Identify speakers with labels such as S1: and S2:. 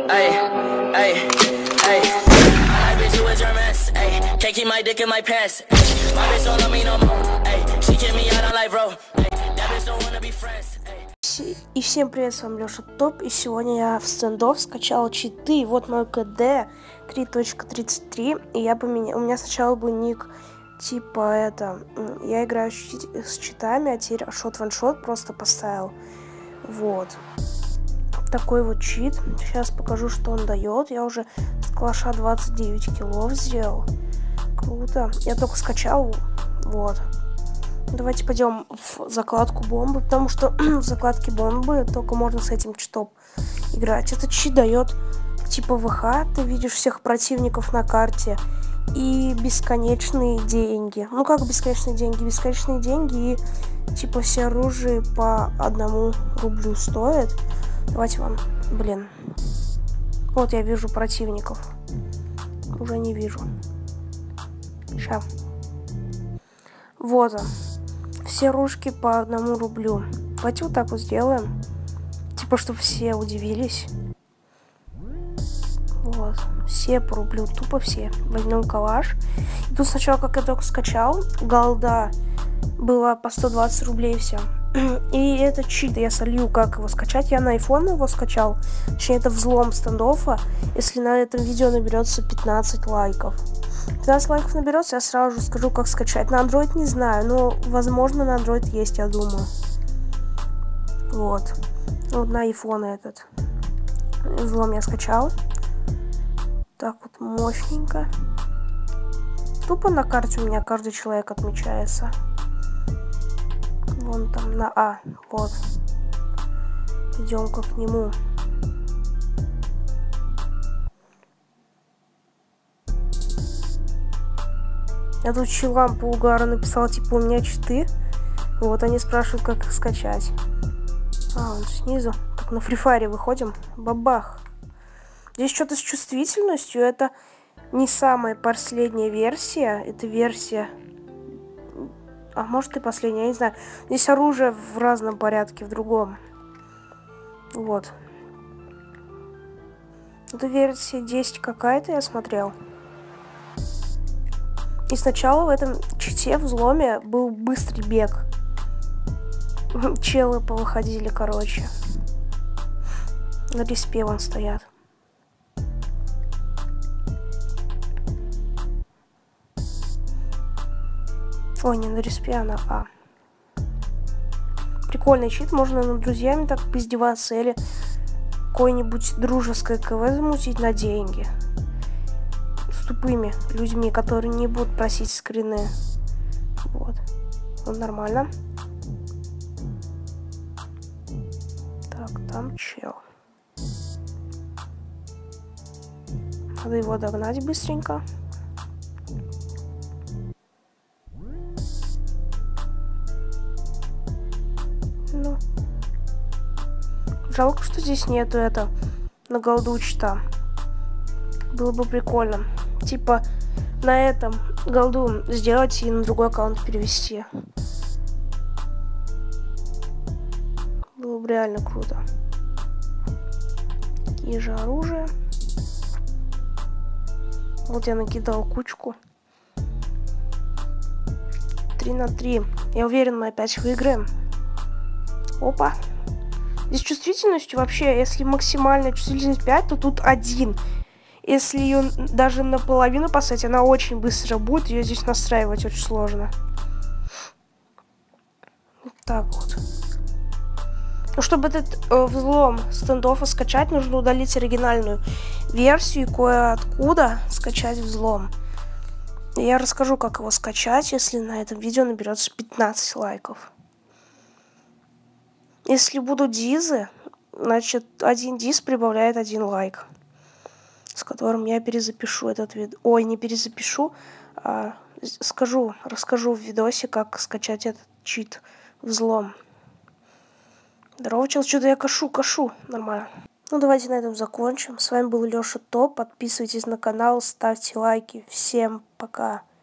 S1: Ay, ay, ay. My bitch, you is your mess. Ay, can't keep my dick in my pants. My bitch don't love me no more. Ay, she kick me out on life, bro. Ay, that bitch don't wanna be friends.
S2: И всем привет, с вами Леша Топ, и сегодня я в стендов скачал читы, и вот мой КД 3.33, и у меня сначала был ник, типа я играю с читами, а теперь шот-ваншот просто поставил, вот, такой вот чит, сейчас покажу, что он дает, я уже с калаша 29 киллов сделал, круто, я только скачал, вот. Давайте пойдем в закладку бомбы, потому что в закладке бомбы только можно с этим читом играть. Этот чит дает типа ВХ, ты видишь всех противников на карте, и бесконечные деньги. Ну как бесконечные деньги? Бесконечные деньги и типа все оружие по 1 рублю стоит. Давайте вам, вот я вижу противников. Уже не вижу. Сейчас. Вот он. Все ружки по 1 рублю. Давайте вот так вот сделаем. Типа, чтобы все удивились. Вот. Все по рублю. Тупо все. Возьмем калаш. И тут сначала, как я только скачал, голда была по 120 рублей все. И это чит. Я солью, как его скачать. Я на iPhone его скачал. Точнее, это взлом стендофа. Если на этом видео наберется 15 лайков. 15 лайков наберется, я сразу же скажу, как скачать. На Android не знаю, но возможно на Android есть, я думаю. Вот. Вот на iPhone этот. Взлом я скачал. Так вот мощненько. Тупо на карте у меня каждый человек отмечается. Вон там на А. Вот. Идем-ка к нему. Я тут чувам по угару написал, типа, у меня читы. Вот, они спрашивают, как их скачать. А, он снизу. Так, на Free Fire выходим. Бабах. Здесь что-то с чувствительностью. Это не самая последняя версия. Это версия... А может и последняя, я не знаю. Здесь оружие в разном порядке, в другом. Вот. Это версия 10 какая-то, я смотрел. И сначала в этом чите, взломе, был быстрый бег. Челы повыходили, короче. На респе вон стоят. Ой, не на респе, а на А. Прикольный чит, можно над друзьями так поиздеваться или какое-нибудь дружеское КВ замутить на деньги. С тупыми людьми, которые не будут просить скрины. Вот. Вот нормально. Так, там чел. Надо его догнать быстренько. Ну. Жалко, что здесь нету на голду чита. Было бы прикольно. Типа на этом голду сделать и на другой аккаунт перевести. Было бы реально круто. Такие же оружия. Вот я накидал кучку. 3 на 3. Я уверен, мы опять выиграем. Опа. Здесь чувствительностью вообще, если максимальная чувствительность 5, то тут 1. Если ее даже наполовину поставить, она очень быстро будет. Ее здесь настраивать очень сложно. Вот так вот. Ну, чтобы этот взлом стендофа скачать, нужно удалить оригинальную версию и кое-откуда скачать взлом. И я расскажу, как его скачать, если на этом видео наберется 15 лайков. Если будут дизы, значит, один диз прибавляет 1 лайк, с которым я перезапишу этот видео. Ой, не перезапишу, а расскажу в видосе, как скачать этот чит взлом. Здорово, чел, что-то я кашу, нормально. Ну, давайте на этом закончим. С вами был Леша Топ. Подписывайтесь на канал, ставьте лайки. Всем пока.